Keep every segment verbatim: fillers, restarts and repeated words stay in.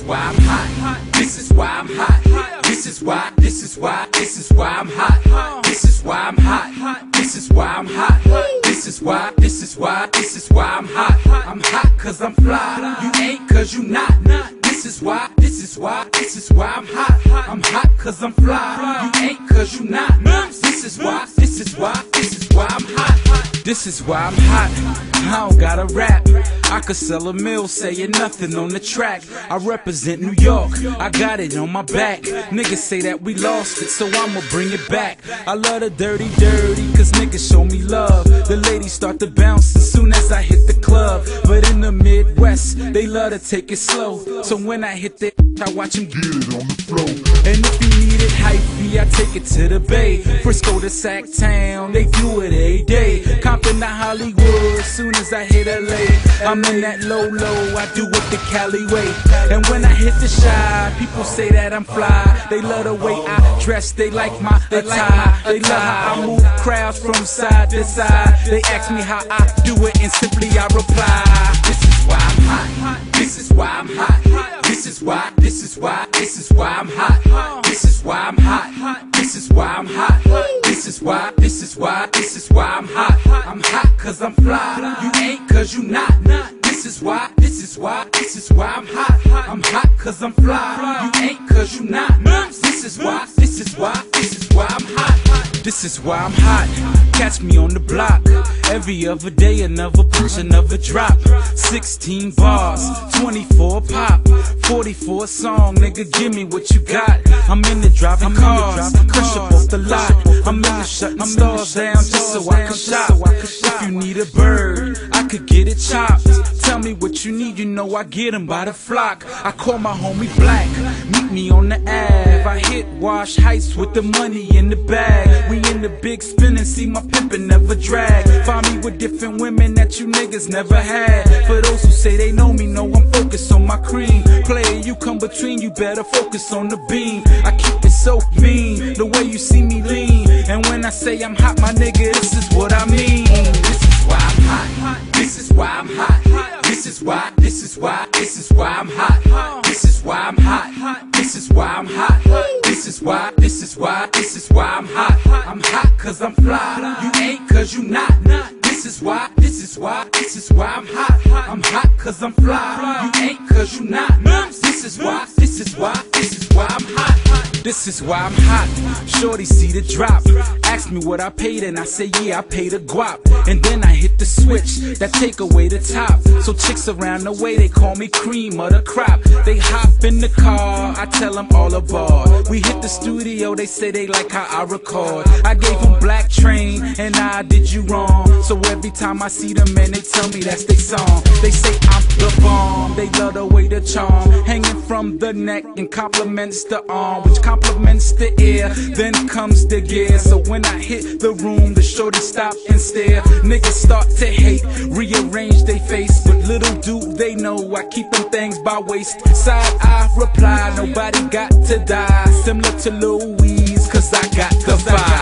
why I'm hot. This is why I'm hot. This is why, this is why, this is why I'm hot. This is why I'm hot. This is why I'm hot. This is why, this is why, this is why I'm hot. I'm hot cause I'm fly. You ain't cause you not. This is why, this is why, this is why I'm hot. I'm hot cause I'm fly. You ain't cause you not. This is why, this is why, this is why I'm hot. This is why I'm hot. I don't gotta rap. I could sell a mill saying nothing on the track. I represent New York, I got it on my back. Niggas say that we lost it, so I'ma bring it back. I love the dirty dirty, cause niggas show me love. The ladies start to bounce as soon as I hit the club. But in the Midwest, they love to take it slow. So when I hit that, I watch them get it on the floor. And if you need it hypey, I take it to the Bay. Frisco to Sac Town, they do it every day. Compton to Hollywood, soon as I hit L A. I'm in that low low, I do it the Cali way. And when I hit the Chi, people say that I'm fly. They love the way I dress, they like my attire. They love how I move crowds from side to side. They ask me how I do it, and simply I reply, this is why I'm hot. This is why I'm hot. This is why, this is why, this is why I'm hot. This is why I'm hot. This is why I'm hot. This is why, this is why, this is why I'm hot. I'm hot cause I'm fly. You ain't cause you not. This is why, this is why, this is why I'm hot. I'm hot cause I'm fly. You ain't cause you not. This is why, this is why, this is why I'm hot. This is why I'm hot. Catch me on the block. Every other day another push, another drop. Sixteen bars, twenty-four pop, forty-four song, nigga give me what you got. I'm in the driving cars, crush up off the lot. I'm in the shutting stars down just so I can shop. If you need a bird, I could get it chopped. Tell me what you need, you know I get 'em by the flock. I call my homie Black, meet me on the Ave. I hit Wash Heights with the money in the bag. We in the big spin and see my pimpin' never drag. Find me with different women that you niggas never had. For those who say they know me, know I'm focused on my cream. Player, you come between, you better focus on the beam. I keep it so mean, the way you see me lean. And when I say I'm hot, my nigga, this is what I mean. This is why I'm hot. This is why I'm hot. This is why, this is why, this is why I'm hot. This is why I'm hot. This is why I'm hot. This is why, this is why, this is why I'm hot. I'm hot cause I'm fly. You ain't cause you not. This is why, this is why, this is why I'm hot. I'm hot cause I'm fly. You ain't cause you not. This is why, this is why, this is why I'm hot. This is why I'm hot. Shorty see the drop. Ask me what I paid and I say yeah, I paid a guap. And then I hit the switch that take away the top. So chicks around the way, they call me cream of the crop. They hop in the car, I tell them all aboard. We hit the studio, they say they like how I record. I gave them Black Train and I did you wrong. So every time I see them, man, they tell me that's their song. They say I'm the bomb, they love the way the charm hanging from the neck and compliments the arm, which compliments the ear. Then comes the gear. So when I hit the room, the shorty stop and stare. Niggas start to hate, rearrange they face, but little do they know I keep them things by waist. Side I reply, nobody got to die. Similar to Louise, cause I got the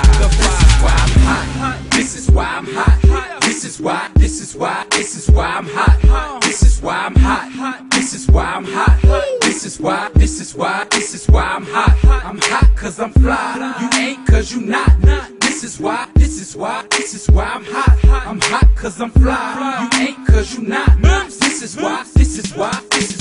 vibe. This is why I'm hot. This is why, this is why, this is why I'm hot. This is why I'm hot. This is why I'm hot. This is why, this is why, this is why I'm hot. I'm hot cause I'm fly. You ain't cause you not. This is why, this is why, this is why I'm hot. I'm hot cause I'm fly. You ain't cause you not. This is why, this is why, this is